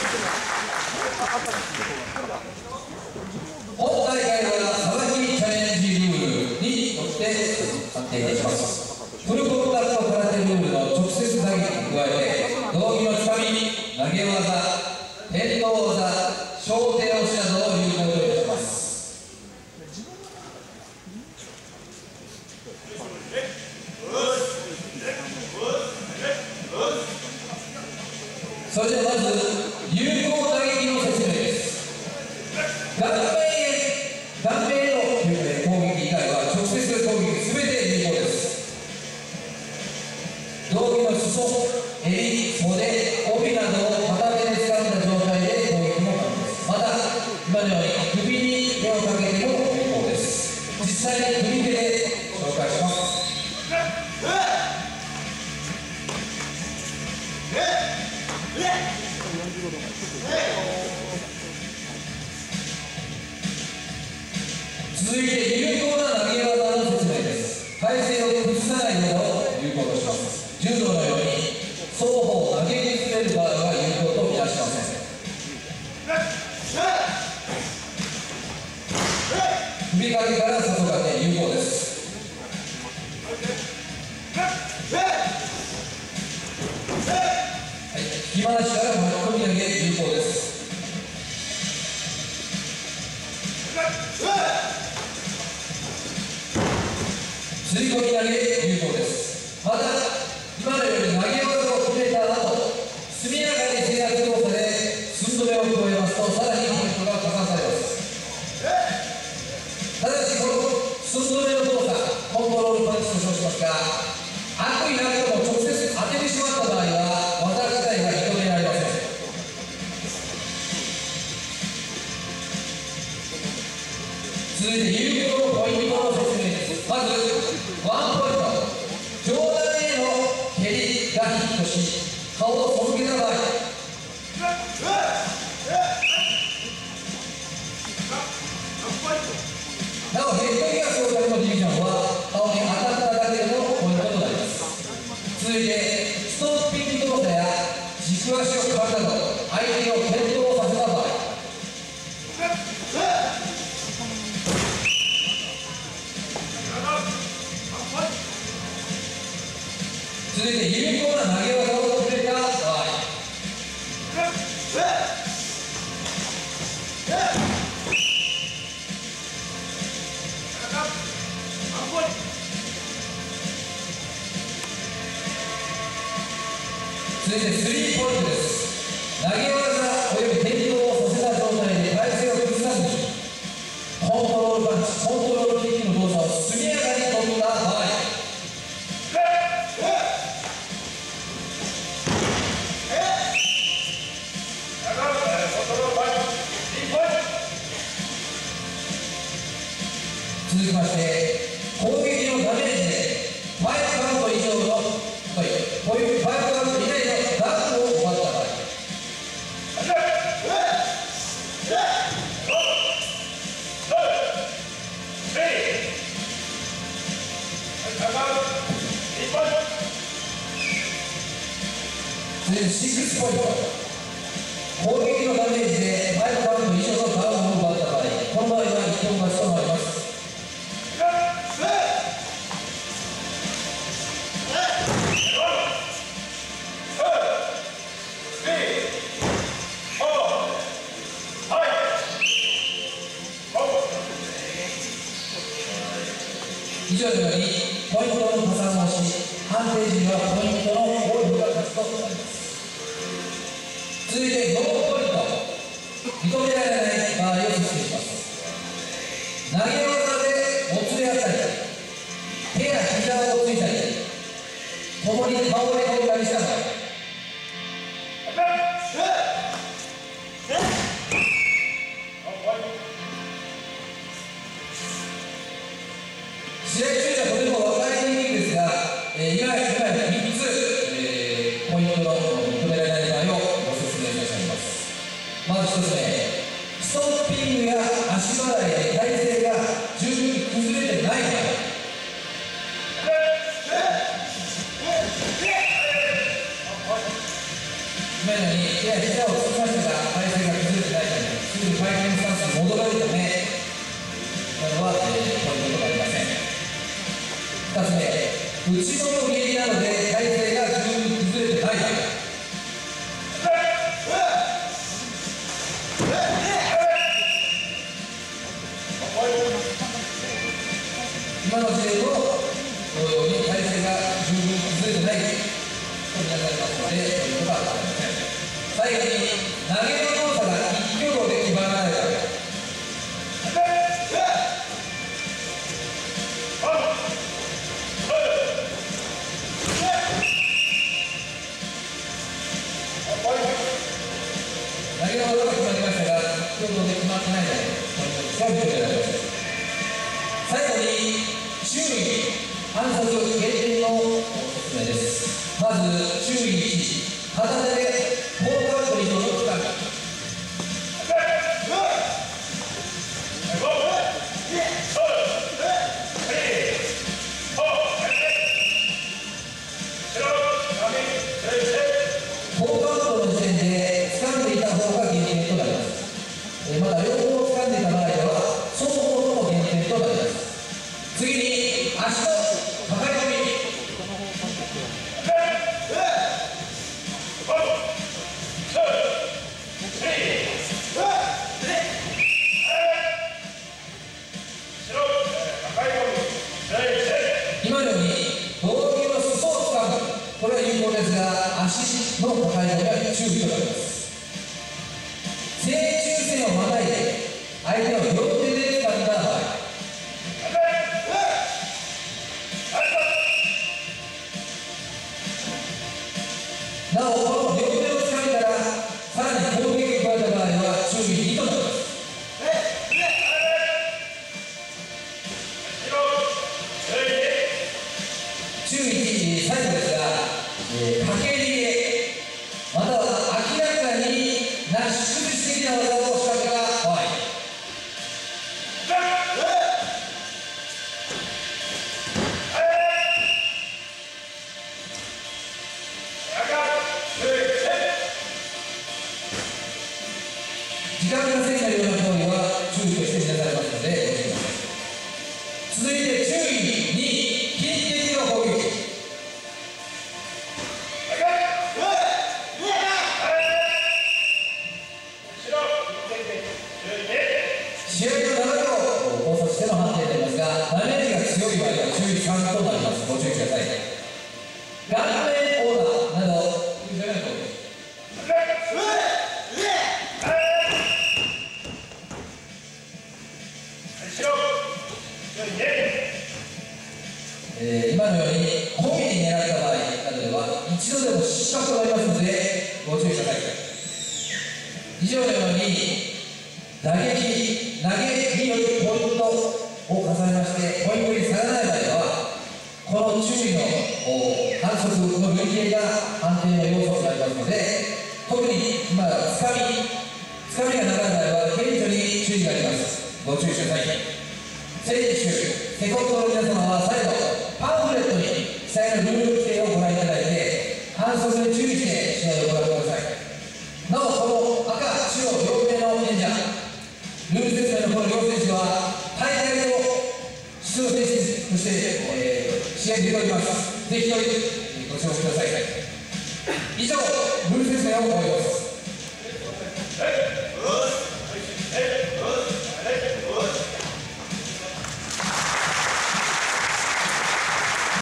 本大会はさばきチャレンジルールによって判定いたします。フルコンタクト空手ルールの直接打撃に加えて、道着のつかみ、投げ技、転倒技、小手押しなどを有効といたします。それではまず有効打撃の説明です。顔面への攻撃以外は直接攻撃すべて有効です。道着の裾、襟、袖、帯などを片手で掴んだ状態で攻撃も可能です。また今のように首に手をかけても有効です。実際に組手で紹介します。続いて有効な投げ技の説明です。体勢を崩さないのを有効とします。柔道のように双方投げ崩れる場合は有効とみなしません。首掛けから外掛け有効です。引き回しから巻き込み投げ有効です。吸い込み投げ有効です。また今のように投げ技を決めた後、速やかに制圧動作で寸止めを加えますと、さらにポイントが加算されます。ただしこの寸止めの動作、コントロールパンチと称しますが、悪意なくとも直接当ててしまった場合は技自体が認められません。続いて有効のポイントの説明です。まずワンポイント、上段への蹴りがヒットし顔を背けた場合、なおヘッドギア総会のディビジョンは顔に当たっただけでのポイントとなります。続いてストッピング動作や軸足を変わるなど相手を転倒させた場合、続いて有効な投げ技を決めた場合、続いてスリーポイントです。投げ技および転倒をさせた状態で体勢を崩さずにコントロールパンチ、コントロールキックの動作を速やかに取った場合、続きまして攻撃のダメージで5カウント以上の5カウント以内のダウンを奪った場合、続いて6ポイント、攻撃のダメージで5カウント以上のダウンを奪った場合、この場合は一本勝ちとなります。以上のようにポイントの加算をし、判定時にはポイントの多い方が勝ちとなります。続いてノーポイント、認められない場合を説明します。投げ技でもつれ合ったり、手や膝をついたり、共に倒れ込んだりした場合、試合中ではとても分かりにくいんですが、今3つ、ポイントの認められない場合をご説明いたします。まず1つ目、 今のようにやや膝をつきましたが体勢が崩れてないためすぐ回転スタンスに戻られるため今のは、ポイントとなりません。2つ目、内もも蹴りなので体勢が十分崩れてないため今の事例も同様に体勢が十分崩れてないとみなされますのでポイントがありません。最後に投げの動作が一挙動で決まらないため投げの動作が決まりましたが一挙動で決まってないためポイントとしては認められません。最後に注意反則減点の説明です。まず注意1、片手でフォークアウトに届くかフォークアウトの時点で掴んでいた方が減点となります。まだ両方掴んでいた場合では双方とも減点となります。次に足のかかり込み今のように道着の裾をつかむこれは有効ですが足のかかり込みは注意となります。正中線をまたいで相手を両手で掴んだ場合なおこの両手を掴みからさらに攻撃を加えた場合は注意2となります。注意最後ですが、かけりへまたは明らかになし崩し的な技を仕掛けた場合時間が制限のような行為は注意として示されますので続いて注意2、近敵の攻撃試合の流れを考察しての判定になりますがダメージが強い場合は注意3となります。ご注意ください。顔面オーダーなど注意されない攻撃今のように故意に狙った場合などでは一度でも失格となりますのでご注意ください。以上のように打撃、投げによるポイントを重ねましてポイントに差がない場合はこの注意の反則の類型が判定の要素になりますので特に今つかみがなかった場合は顕著に注意があります。ご注意ください。選手、セコンドの皆様は再度パンフレットに記載のルール規定をご覧いただいて反則に注意して試合を行ってください。なおこの赤、白両名の演者ルール説明のこの両選手は大会の出場選手として、試合に出ております。ぜひご視聴ください。以上ルール説明を終わります。